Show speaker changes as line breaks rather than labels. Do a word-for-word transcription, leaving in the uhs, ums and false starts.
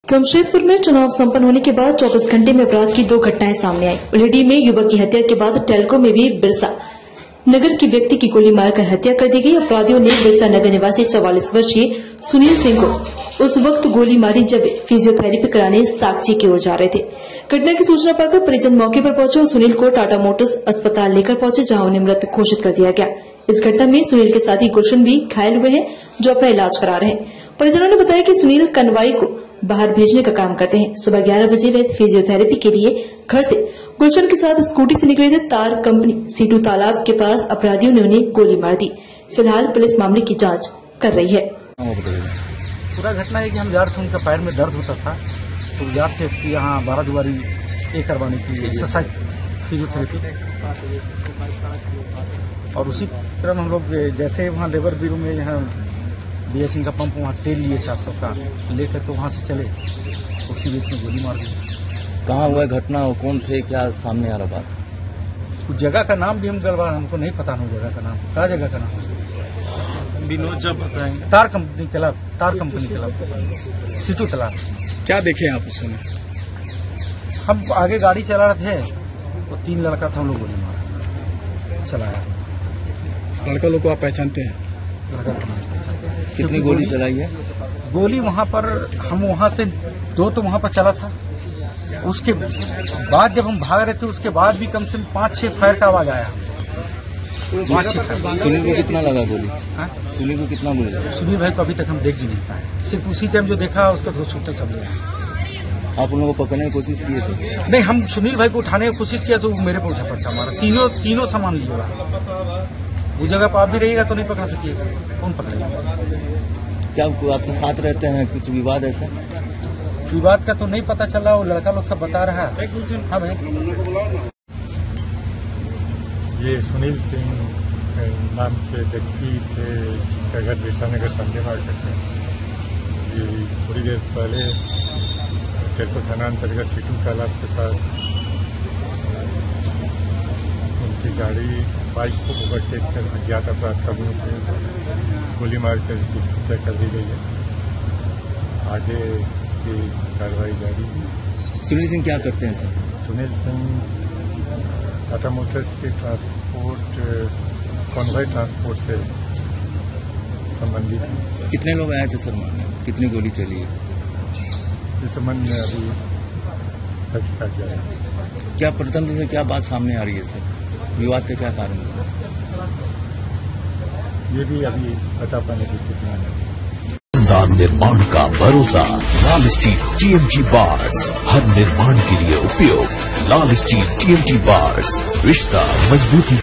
जमशेदपुर में चुनाव संपन्न होने के बाद चौबीस घंटे में अपराध की दो घटनाएं सामने आई। उलेडी में युवक की हत्या के बाद टेल्को में भी बिरसा नगर की व्यक्ति की गोली मारकर हत्या कर दी गई। अपराधियों ने बिरसा नगर निवासी चौवालीस वर्षीय सुनील सिंह को उस वक्त गोली मारी जब फिजियोथेरेपी कराने साकची की ओर जा रहे थे। घटना की सूचना पाकर परिजन मौके पर पहुंचे और सुनील को टाटा मोटर्स अस्पताल लेकर पहुंचे, जहां उन्हें मृत घोषित कर दिया गया। इस घटना में सुनील के साथी गुलशन भी घायल हुए हैं, जो अपना इलाज करा रहे हैं। परिजनों ने बताया कि सुनील कनवाई को बाहर भेजने का काम करते हैं। सुबह ग्यारह बजे वे फिजियोथेरेपी के लिए घर से गुलशन के साथ स्कूटी से निकले थे। तार कंपनी सीटू तालाब के पास अपराधियों ने उन्हें गोली मार दी। फिलहाल पुलिस मामले की जांच कर रही है।
पूरा घटना है कि हम जा रहे थे, उनका पैर में दर्द होता था तो जा रहे थे यहाँ बारह दुआरी ए करवाने की एक्सरसाइज फिजियोथेरेपी, और उसी क्रम हम लोग जैसे वहाँ लेबर ब्यूरो में यहाँ बी एस का पंप वहाँ तेल लिए चार सौ का लेकर तो वहाँ से चले, उसी बीच में गोली मार दी।
कहाँ हुआ घटना और कौन थे, क्या सामने आ रहा बात?
उस जगह का नाम भी हम गलवा हमको नहीं पता ना, जगह का नाम क्या जगह का नाम विनोद जब बताएंगे। तार कंपनी तालाब, तार कंपनी तालाब, सीटू तालाब।
क्या देखे आप उसमें?
हम आगे गाड़ी चला रहे थे, वो तीन लड़का था, हम लोग गोली मार चलाया।
लड़का लोग को आप पहचानते हैं?
लड़का को नहीं पहचानते।
कितनी गोली चलाई है?
गोली वहाँ पर हम वहाँ से दो तो वहाँ पर चला था, उसके बाद जब हम भाग रहे थे उसके बाद भी कम से कम पाँच छह फायर का आवाज आया।
सुनील को कितना लगा गोली? सुनील को कितना गोली लगा?
सुनील भाई को अभी तक हम देख भी नहीं पाए, सिर्फ उसी टाइम जो देखा उसका धो सूटे सब लिया।
आप उन लोगों को पकड़ने की कोशिश किए थे?
नहीं, हम सुनील भाई को उठाने की कोशिश किया तो मेरे को उठा पड़ता हमारा। तीनों तीनों सामान लिया, वो जगह पर आप भी रहिएगा तो नहीं पकड़ सकिएगा, कौन पकड़ेगा?
क्या आपके साथ रहते हैं, कुछ विवाद ऐसा?
विवाद का तो नहीं पता चला, वो लड़का लोग सब बता रहा है। हाँ भाई,
ये सुनील सिंह नाम के व्यक्ति थे जिनका घर बिरसा नगर संडे मार्केट में। ये थोड़ी देर पहले टेल्को थाना अंतर्गत सीटू तालाब के पास उनकी गाड़ी बाइक को ओवरटेक कर अज्ञात अपराधियों को गोली मारकर हत्या कर दी गई है। आगे की कार्रवाई जारी है।
सुनील सिंह क्या करते हैं सर?
सुनील सिंह टाटा मोटर्स के ट्रांसपोर्ट कॉन्वॉय ट्रांसपोर्ट से संबंधित है।
कितने लोग आए थे सर? कितनी गोली चली है?
इस संबंध में अभी तहकीकात जारी है।
क्या प्रथम से क्या बात सामने आ रही है सर? विवाद का क्या कारण है?
ये भी अभी पता पाने की स्थिति में है।
निर्माण का भरोसा Lal steel T M T bars, हर निर्माण के लिए उपयोग Lal steel T M T bars, रिश्ता मजबूती।